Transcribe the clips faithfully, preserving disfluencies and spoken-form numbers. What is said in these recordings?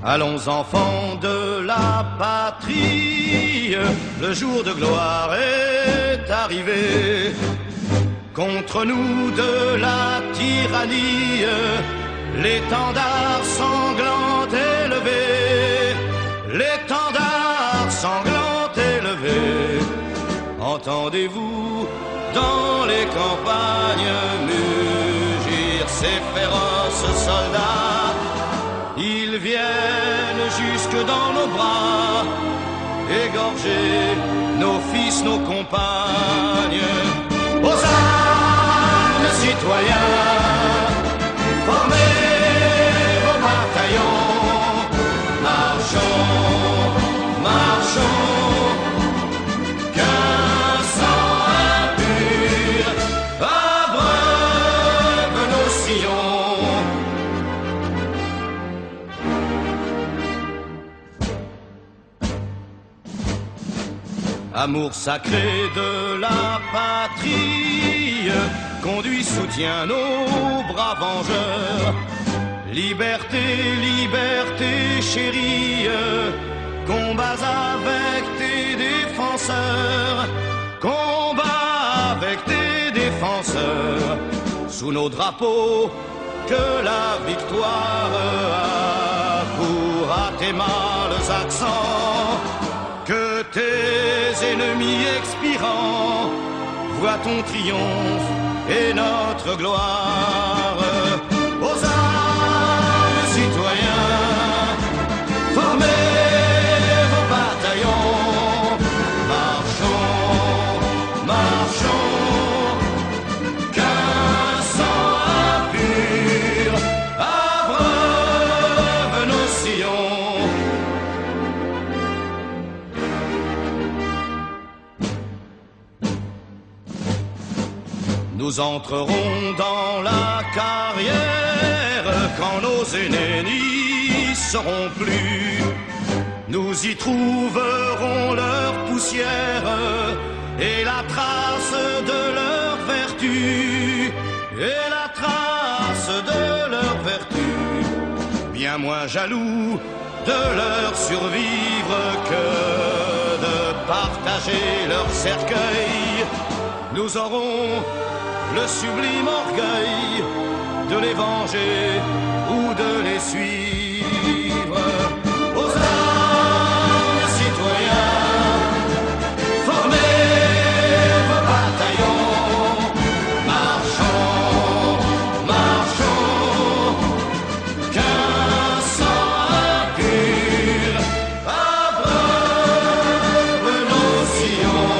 Allons enfants de la patrie, le jour de gloire est arrivé. Contre nous de la tyrannie, l'étendard sanglant élevé, l'étendard sanglant élevé. Entendez-vous dans les campagnes mugir ces féroces soldats? Ils viennent jusque dans nos bras, égorger nos fils, nos compagnes. Aux armes, citoyens, formez vos bataillons. Marchons, marchons, qu'un sang impur abreuve nos sillons. Amour sacré de la patrie, conduit, soutient nos bras vengeurs. Liberté, liberté chérie, combats avec tes défenseurs, combats avec tes défenseurs. Sous nos drapeaux, que la victoire accourt à tes mâles accents. Que tes ennemis expirants voient ton triomphe et notre gloire. Aux armes, citoyens, formez vos bataillons. Marchons, marchons, qu'un sang impur abreuve nos sillons. Nous entrerons dans la carrière quand nos aînés n'y seront plus. Nous y trouverons leur poussière et la trace de leur vertu, et la trace de leur vertu. Bien moins jaloux de leur survivre que de partager leur cercueil. Nous aurons le sublime orgueil de les venger ou de les suivre. Aux armes, citoyens, formez vos bataillons. Marchons, marchons, qu'un sang impur abreuve nos sillons.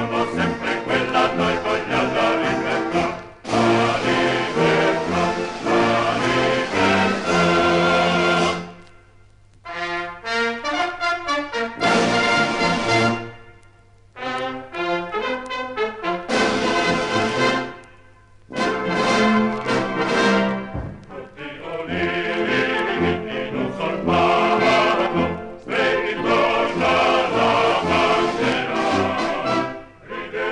Vogliamo sempre quella, noi vogliamo la libertà. La libertà, la libertà. Tutti olivi non sorpavano, stretti intorno alla bandiera.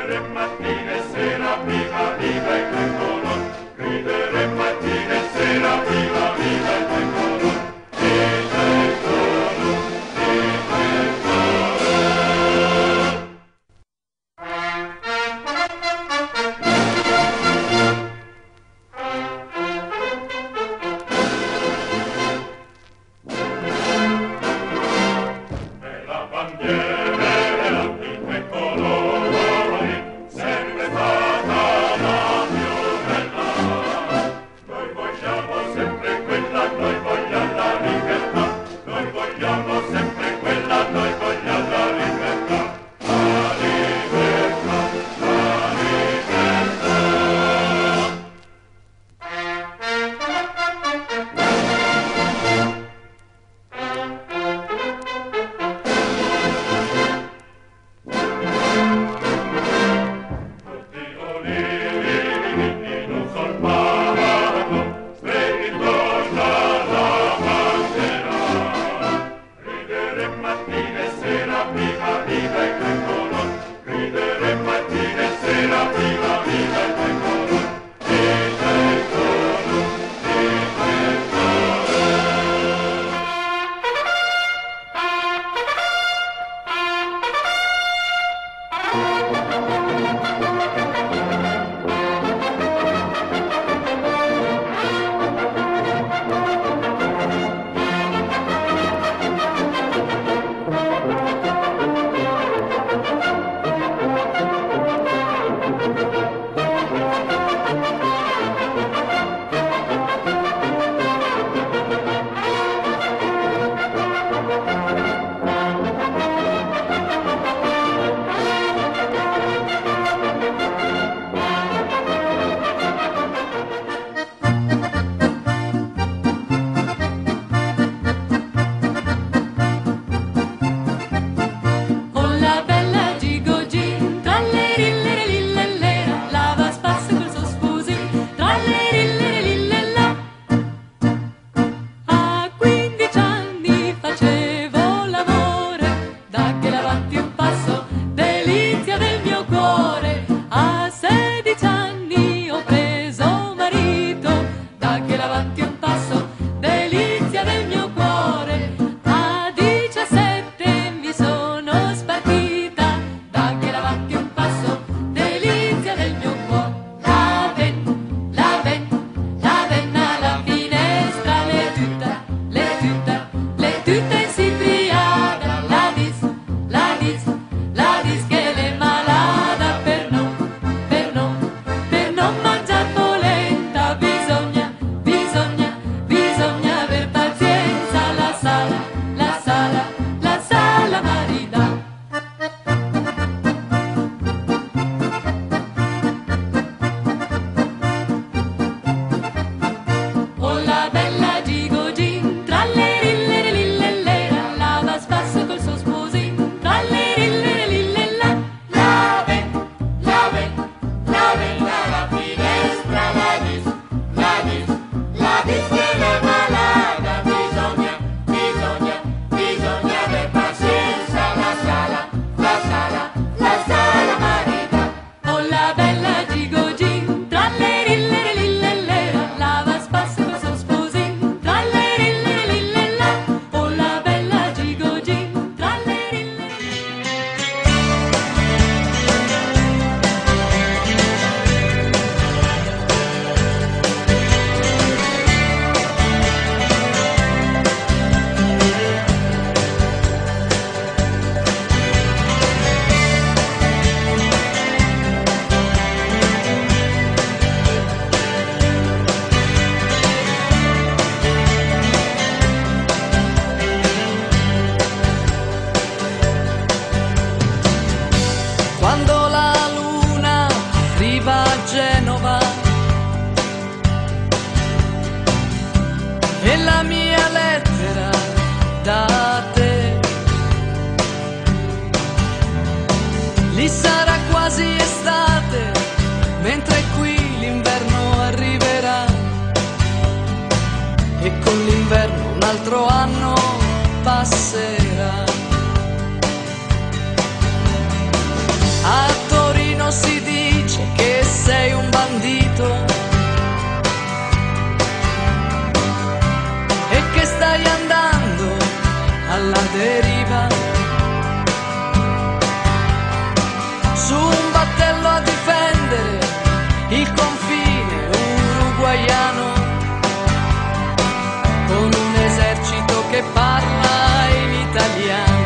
che parla in italiano.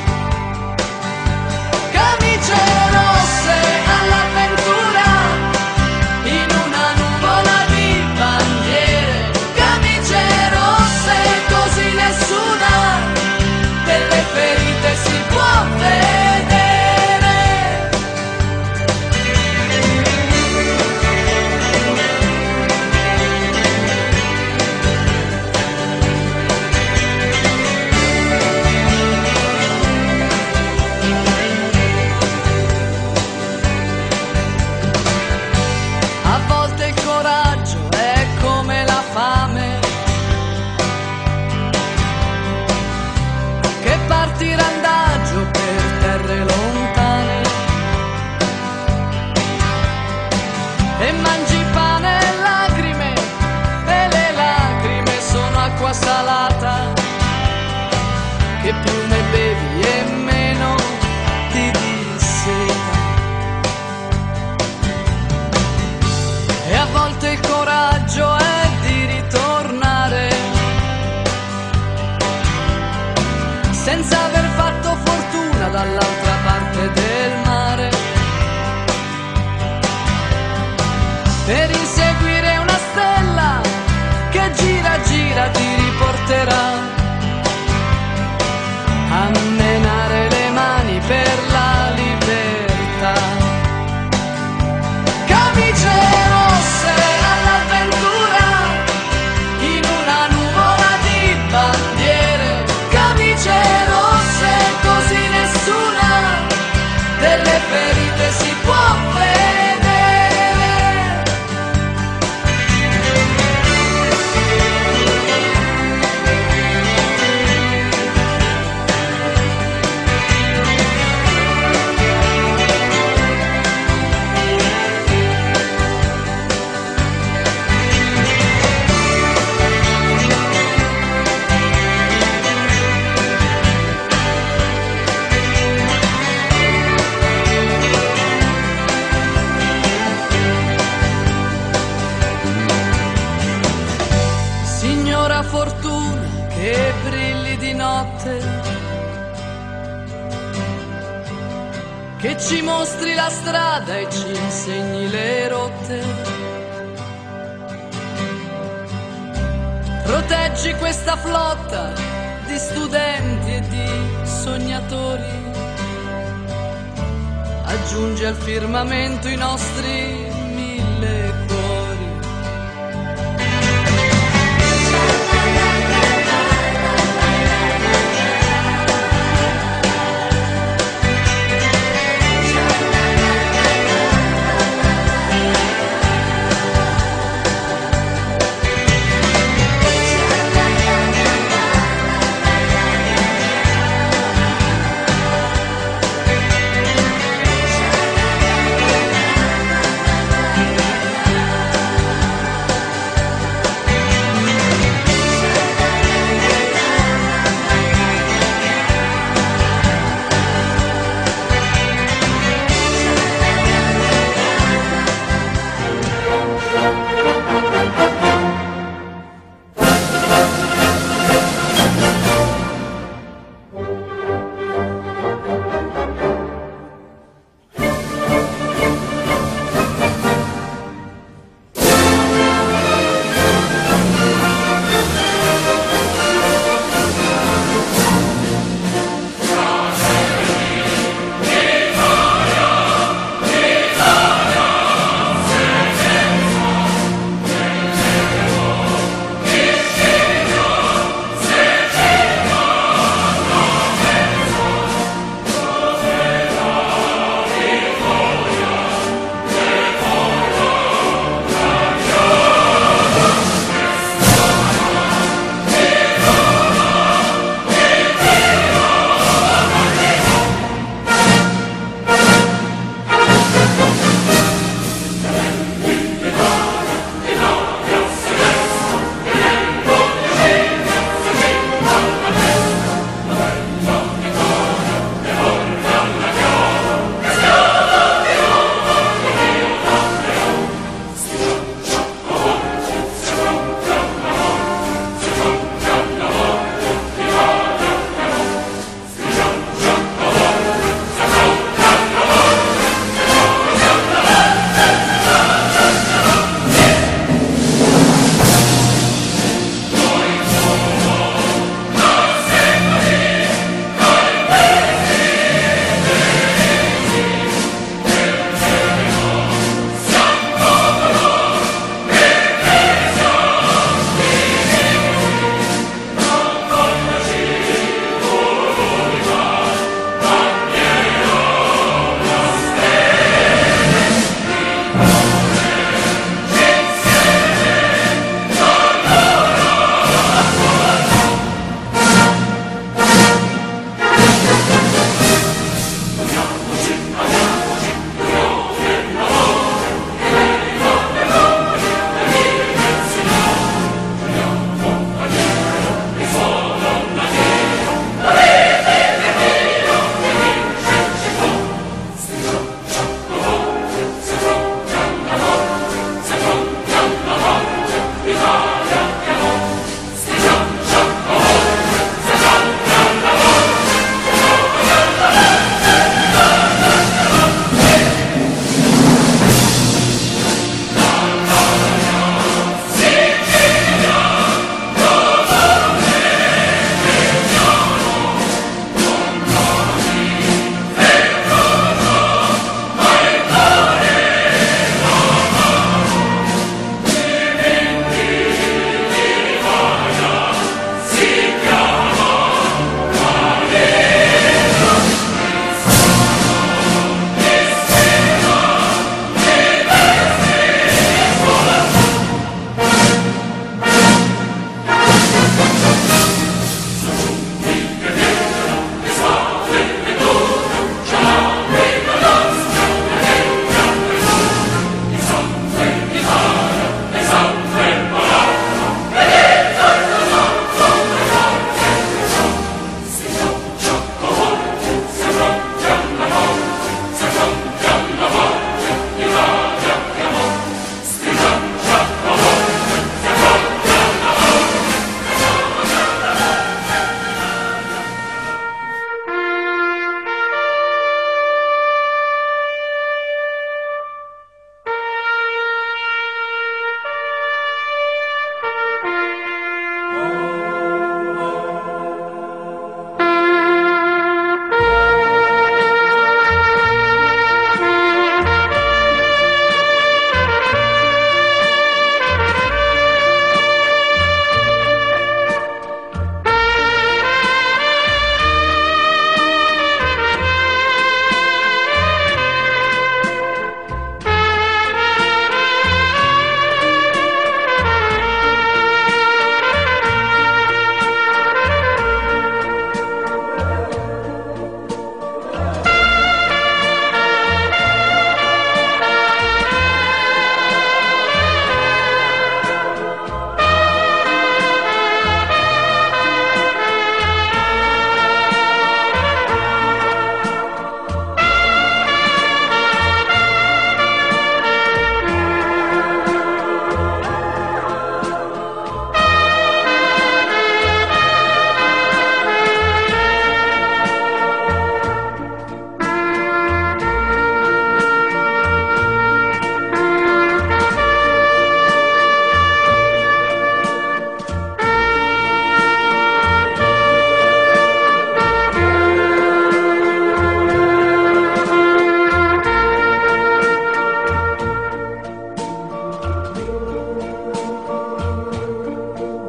Camicie rosse all'avventura, in una nuvola di bandiere. Camicie rosse così nessuna delle ferite si può vedere. A volte il coraggio è come la fame, che parti randagio per terre lontane e mangi pane e lacrime, e le lacrime sono acqua salata, che più ne bevi e meno ti disseta. E a volte il coraggio è di ritornare senza aver fatto fortuna dall'altra parte del mare, per inseguire una stella che gira gira ti riporterà a menare le mani per la libertà. Camicie rosse all'avventura, in una nuvola di bandiere. Camicie rosse così nessuna delle ferite si può vedere. Signora fortuna che brilli di notte, che ci mostri la strada e ci insegni le rotte. Proteggi questa flotta di studenti e di sognatori. Aggiungi al firmamento i nostri mille cuori.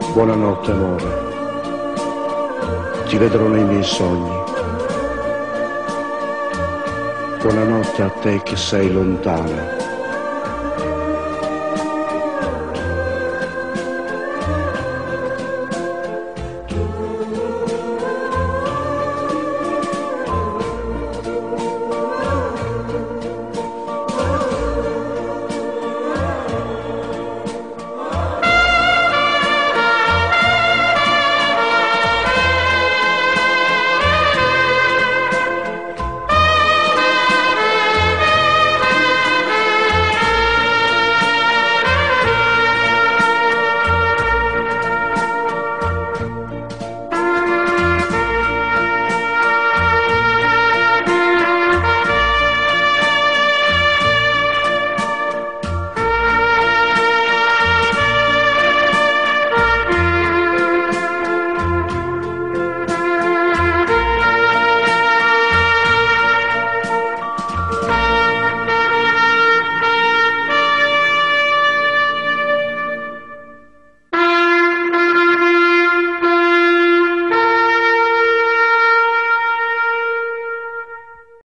Buonanotte amore, ti vedrò nei miei sogni. Buonanotte a te che sei lontana.